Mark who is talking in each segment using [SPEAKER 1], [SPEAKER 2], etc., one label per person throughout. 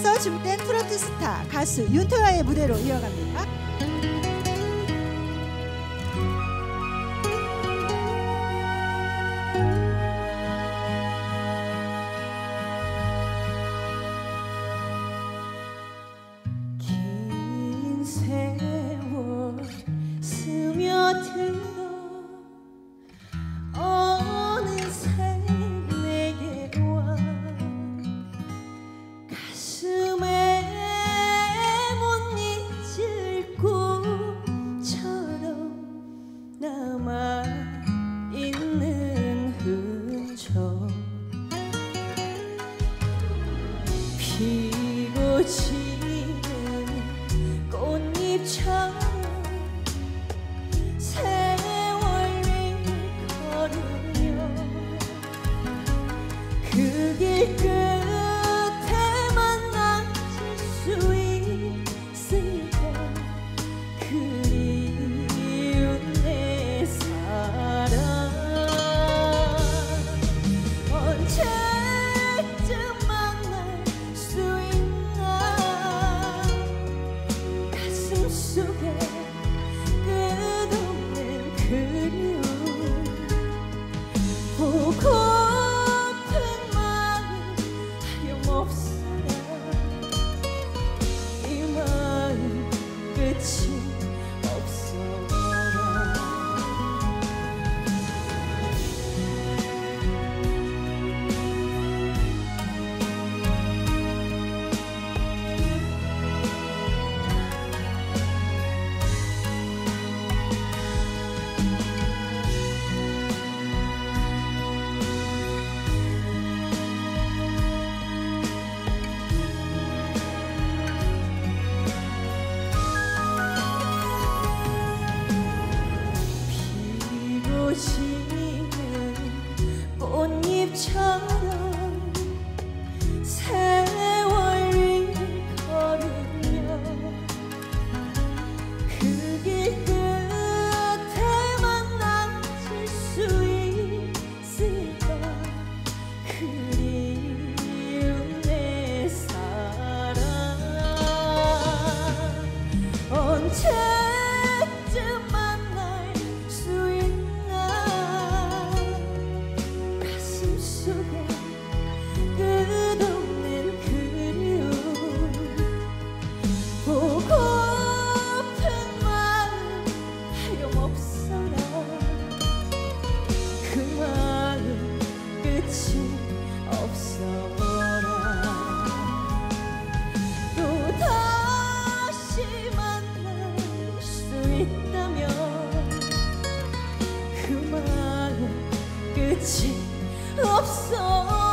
[SPEAKER 1] 이어서 준비된 트로트 스타 가수 윤토야의 무대로 이어갑니다.
[SPEAKER 2] 긴 세월 스며들어 어느새 내게 와 가슴에 못 잊을 꿈처럼 남아있는 흔적 피고 지는 꽃잎처럼 세월을 걸으며 그 길 끝에 만나질 수 있을까 그리운 내 사랑 언제쯤 만날 수 있나 가슴 속에 끝없는 그리움 보고픈 마음 하염없어라 이 마음 끝이 없어라 피고 지는 꽃잎처럼 세월을 걸으며 그 길 끝에 만나질 수 있을까 그리운 내 사랑 언제쯤 만날 수 있나 가슴 속에 끝없는 그리움 보고픈 마음 하염없어라 그 마음 끝이 없어라 또다시 만날 수 있다면 그 마음 끝이 없어라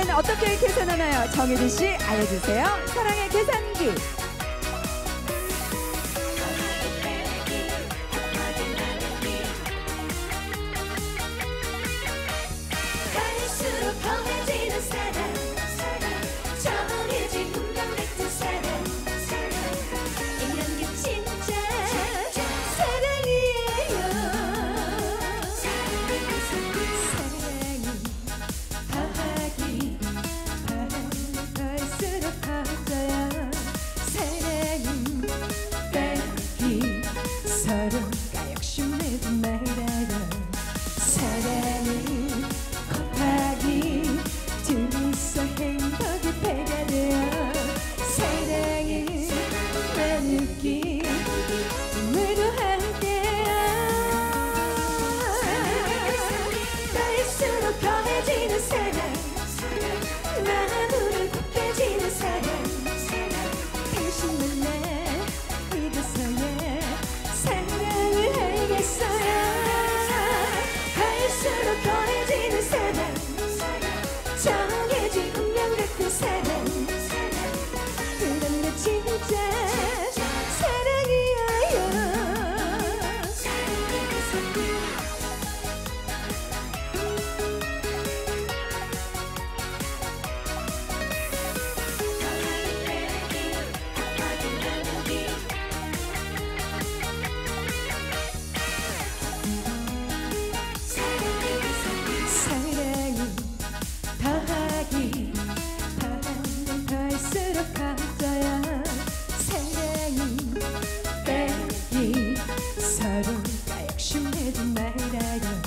[SPEAKER 3] 사랑은 어떻게 계산하나요? 정혜진 씨 알려주세요. 사랑의 계산기.
[SPEAKER 2] 갈수록 더해지는 사랑 정해진 운명 같은 사랑 이런 게 진짜 사랑이에요. 사랑이 더하기 더할수록 커져요. 사랑은 빼기 서로가 욕심내지 말아요. 사랑은 곱하기 둘이서 행복이 배가 돼요. 사랑은 나누기 눈물도 함께요. 더할수록 더해지는 사랑 나누면 곱해지는 사랑 당신만 나 믿어서야 사랑을 알겠어요. 갈수록 더해지는 사랑 정해진 운명 같은 사랑 그런 게 진짜 사랑이에요. 사랑은 더하기 더하면 더할수록 커져요. 사랑은 빼기 서로가 욕심내지 말아요.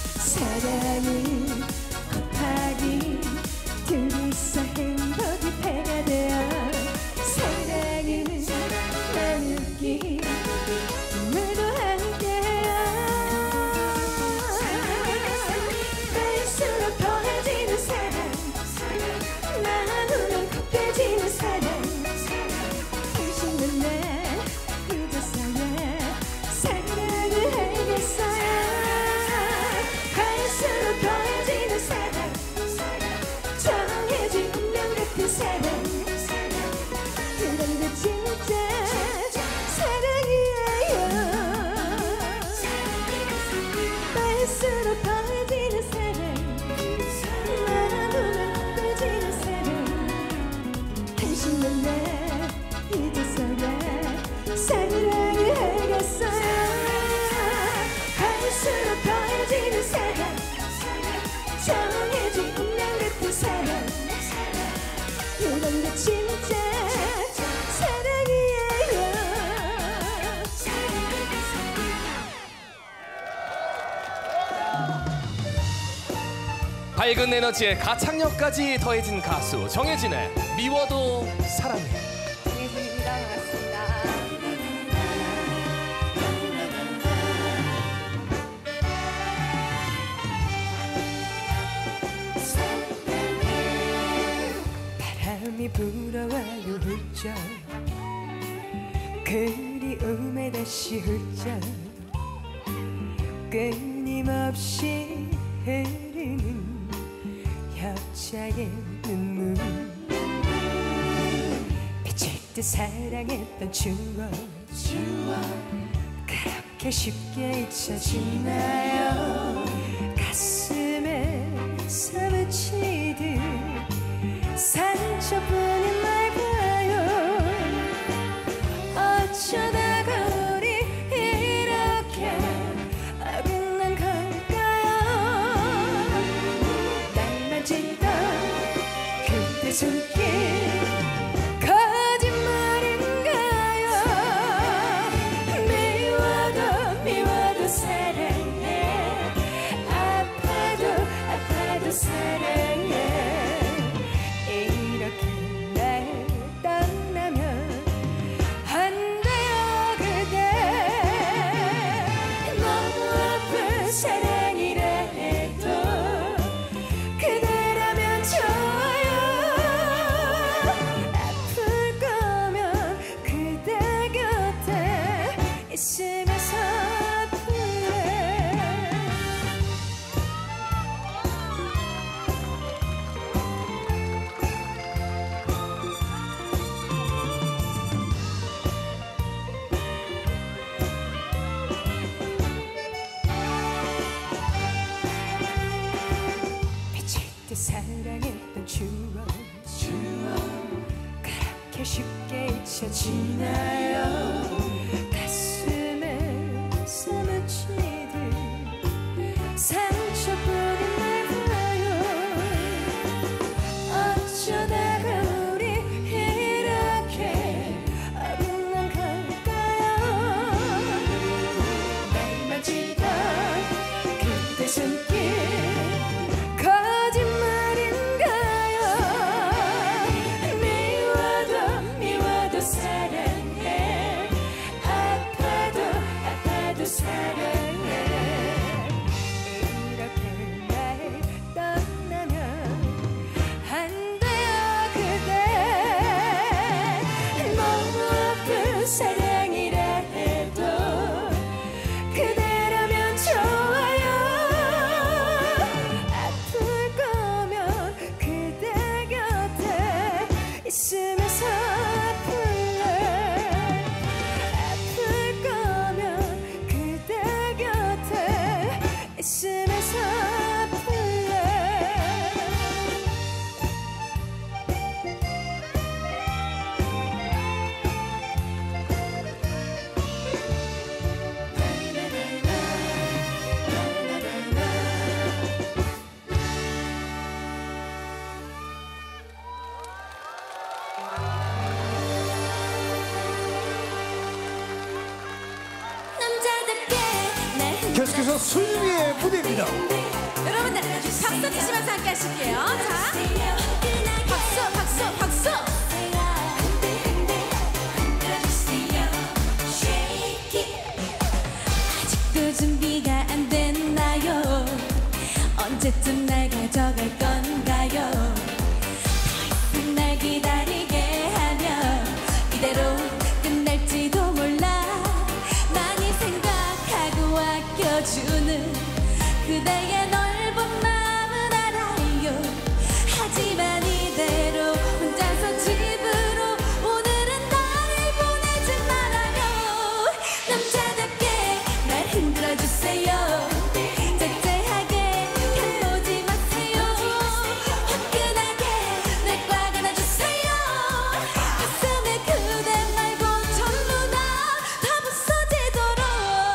[SPEAKER 2] 사랑은 곱하기 둘이서 행복이 배가 돼요. 사랑은 나누기 눈물도 함께요. 갈수록 더해지는 사랑 나누면 곱해지는 사랑 당신은 나 잊어서야 사랑을 알겠어요. 갈수록 더해지는 사랑 정해진 운명 같은 사랑 그런 게 진짜 사랑이에요. 갈수록 더해지는 사랑 나누면 곱해지는 사랑 당신만 나 잊어서야 사랑을 알겠어요. 갈수록 더해지는 사랑 정해진 운명 같은 사랑 그런 게 진짜 사랑이에요.
[SPEAKER 4] 밝은 에너지에 가창력까지 더해진 가수 정혜진의 미워도 사랑해.
[SPEAKER 3] 정혜진입니다. 반갑습니다.
[SPEAKER 2] 바람이 불어와요 훌쩍 그리움에 다시 훌쩍 끊임없이 흐르는 협착의 눈물 비칠 듯 사랑했던 추억 그렇게 쉽게 잊혀지나요. 가슴에 사무치듯 상처뿐인 날 봐요. 어쩌다가 우리 이렇게 어긋난 걸까요. 날 만지던 그때 손길 거짓말인가요. 미워도 미워도 사랑해 스쳐지나요? 가슴에 사무치듯 상처뿐인 날 봐요. 어쩌다가 우리 이렇게 어긋난 걸까요? 날 만지던 그때 손길 거짓말인가요? 미워도 사랑해. 아파도 사랑해. 이렇게 날 떠나면 안 돼요 그대. 너무 아픈 사랑이라 해도 그대라면 좋아요. 아플 거면 그대 곁에 있으면서 아플래. 아플 거면 그대 곁에 있으면서 아플래. 남자답게 날
[SPEAKER 5] 계속해서 수윤이의 무대입니다.
[SPEAKER 2] 여러분들 박수 치시면서 함께 하실게요. 자, 박수. 아직도 준비가 안 됐나요? 언제쯤 날 가져갈 건가요? 더 이상 날 기다리게 하면 이대로 끝날지도 몰라. 많이 생각하고 아껴주는 그대의 넓은 마음은 알아요. 하지만 이대로 혼자서 집으로 오늘은 나를 보내지 말아요. 남자답게 날 흔들어주세요. 째째하게 간보지 마세요. 화끈하게 날 꽉 안아주세요. 가슴에 그대 말고 전부 다 부서지도록.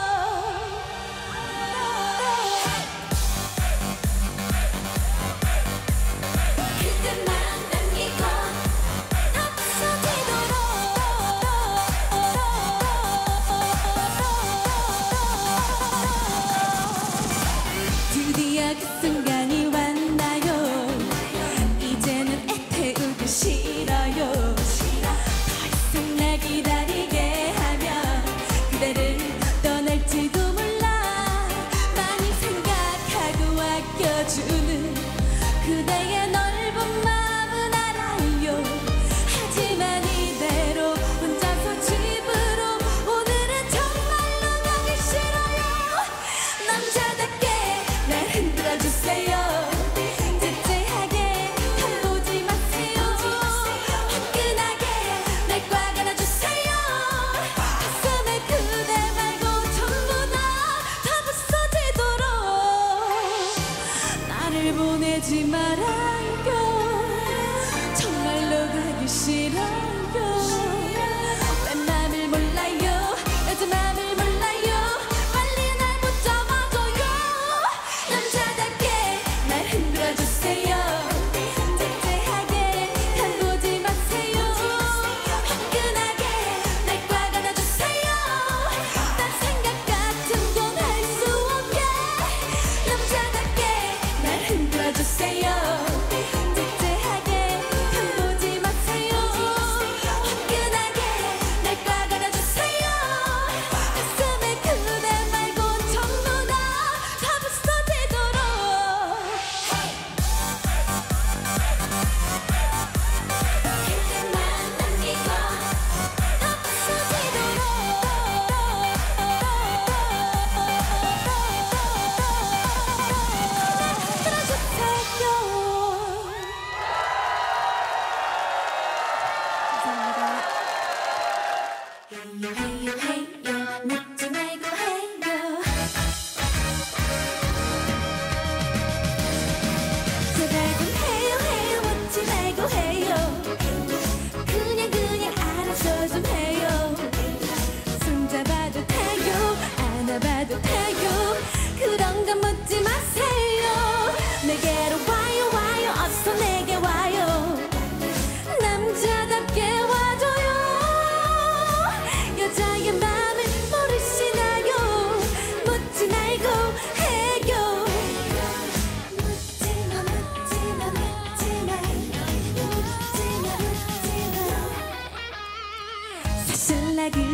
[SPEAKER 2] 그대만 남기고 다 부서지도록. 드디어 그 순간이 왔나요? 이제는 애태우기 싫어요. 더 이상 날 기다리게 하면 그대를 떠날지도 몰라. 많이 생각하고 아껴주는 그대의 넓은 마음은 알아요. 하지만 이대로 혼자서 집으로 오늘은 정말로 가기 싫어요. 남자답게 날 흔들어주세요. 째째하게 간보지 마세요. 화끈하게 날 꽉 안아주세요. 가슴에 그대 말고 전부 다 부서지도록. 나를 보내지 말아요. 정말로 가기 싫어요. 내 맘을 몰라요. 내 맘을 몰라요. 빨리 날 붙잡아줘요. 남자답게 날 흔들어주세요. 째째하게 간보지 마세요. 화끈하게 날 꽉 안아주세요. 딴 생각 같은 건 할 수 없게. 남자답게 날 흔들어주세요.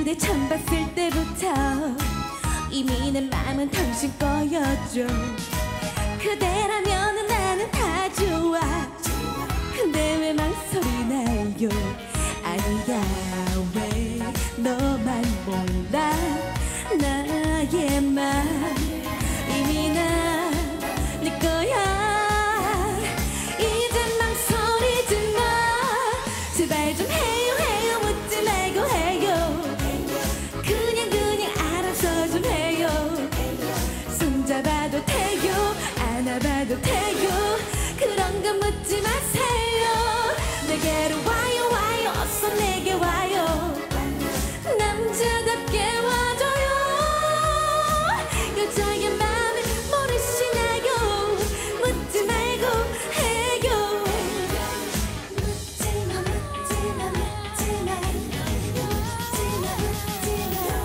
[SPEAKER 2] 그대 처음 봤을 때부터 이미 내 맘은 당신 거였죠. 그대라면 나는 다 좋아. 근데 왜 망설이 나요? 아니야, 왜 너만 몰라? 나의 맘 이미 나 네 거야. 이젠 망설이지 마. 제발 좀 해요 해요 묻지 말고 해요. 그냥 알아서 좀 해요. 손잡아도 돼요 안아봐도 돼요. 그런 거 묻지 마세요. 내게로 와요 와요 어서 내게 와요. 남자답게 와줘요. 여자의 맘을 모르시나요? 묻지 말고 해요. 묻지마 묻지마 묻지마 묻지마.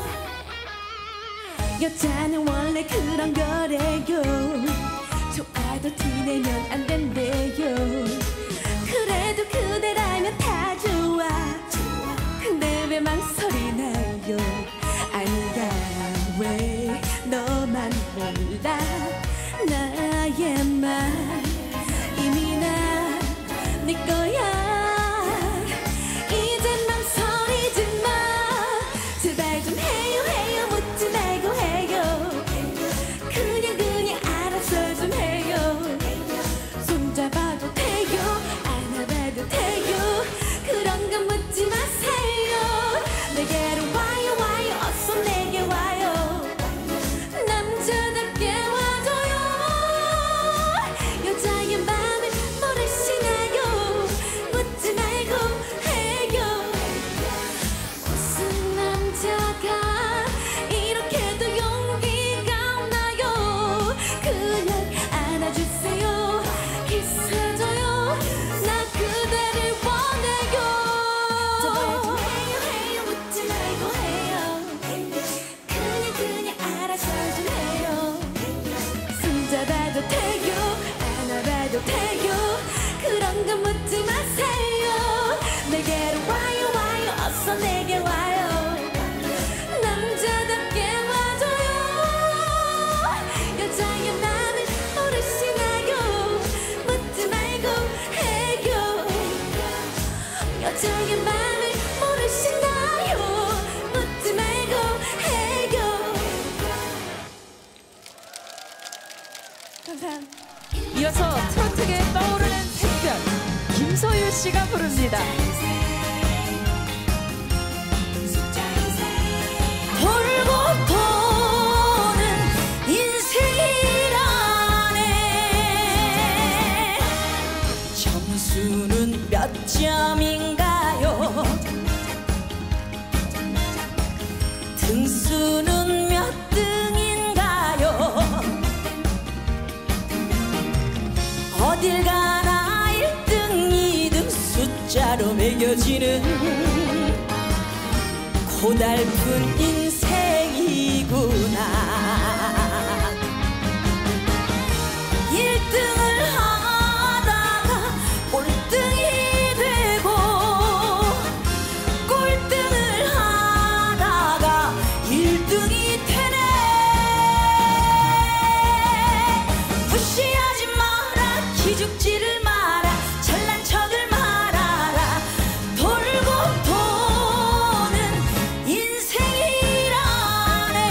[SPEAKER 2] 여자는 원래 그런 거래요. 좋아도 티내면 안 된대요. 그래도 그대라면 다 좋아. 근데 왜 망설이나요? 아니야, 왜 너만 몰라? 나의 맘 이미 나 네 거야. 이젠 망설이지 마. 제발 좀 해요 해요 묻지 말고 해요. 그냥 알아서 좀 해요. 손잡아도 돼요 안아봐도 돼요. 그런 건 묻지 마세요. 내게로 와요 와요 어서 내게 와요. 남자답게 와줘요. 여자의 맘을 모르시나요? 묻지 말고 해요. 무슨 남자가 이렇게도 용기가 없나요? 그냥 안아주세요 키스해줘요. 나 그대를 원해요. 제발 좀 해요 해요 묻지 말고 해요. 그냥 알아서 좀 해요. 손잡아도 돼요 안아봐도 돼요. 그런 거 묻지 마세요. 내게로 와요 와요 어서 내게 와요. 남자답게 와줘요. 여자의 맘을 모르시나요? 묻지 말고 해요. 여자의 맘을 모르시나요? 묻지 말고 해요.
[SPEAKER 3] 감사합니다. 이어서 트로트계 떠오르는 새별 김소유 씨가 부릅니다.
[SPEAKER 2] 돌고 도는 인생이라네. 점수는 몇 점인가요? 등수는 몇 등인가요? 어딜 가나 1등 2등 숫자로 매겨지는 고달픈 인생이구나. 1등을 하다가 꼴등이 되고 꼴등을 하다가 1등이 되네. 무시하지 마라 기죽지를 마라 잘난 척을 말아라. 돌고 도는 인생이라네.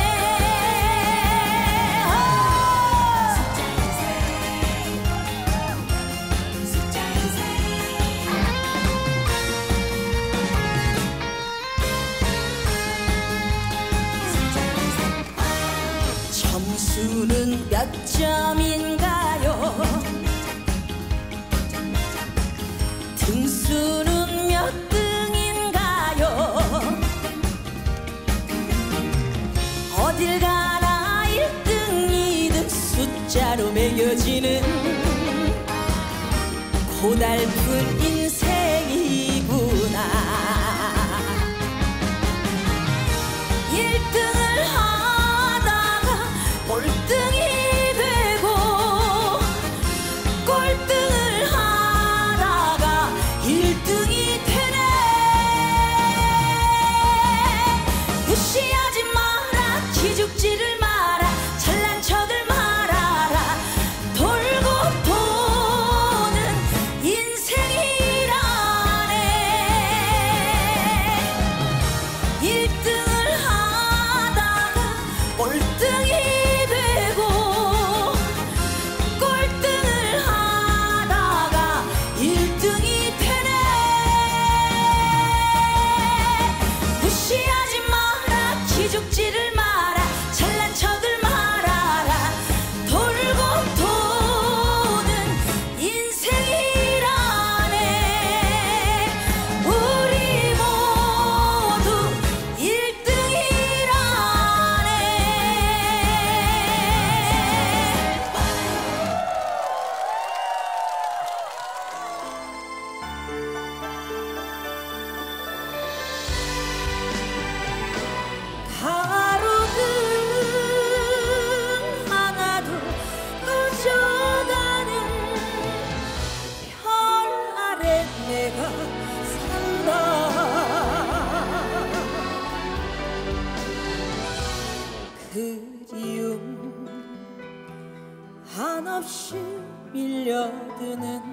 [SPEAKER 2] 점수는 몇 점인가요? 등수는 몇 등인가요? 어딜 가나 1등 2등 숫자로 매겨지는 고달픈 인생이구나. 1등을 하다가 꼴등이 되고 꼴등을 하다가 1등이 되네. 한없이 밀려드는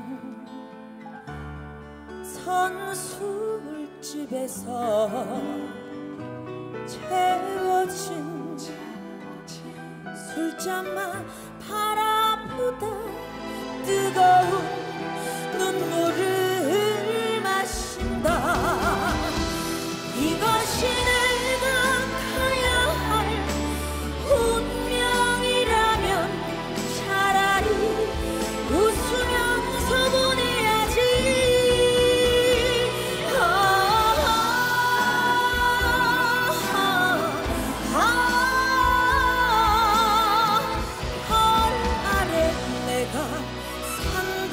[SPEAKER 2] 선술집에서 채워진 술잔만 바라보다 뜨거운 눈물을 마신다. 이것이 내가 가야 할 운명이라면 차라리 웃으면서 보내야지. 별 아래 내가 산다.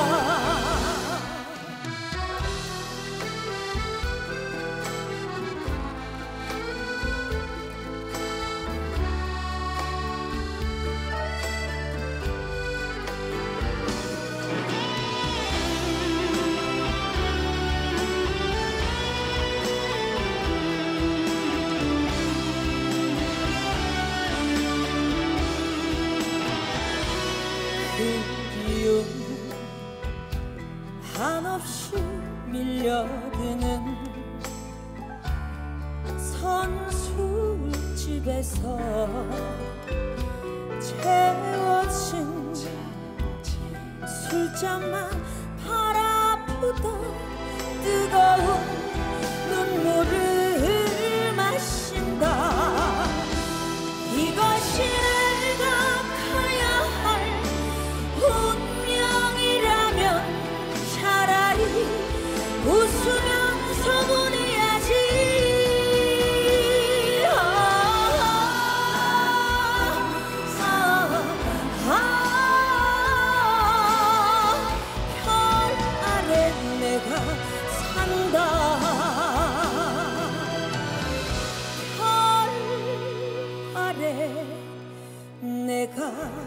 [SPEAKER 2] 그리움 한없이 밀려드는 선술집에서 채워진 술잔만 바라보다 뜨거운 눈물을 마신다. 이것이 내가 가야 할 운명이라면 차라리 웃으면서 보내야지. 별 아래 내가 산다. 별 아래 내가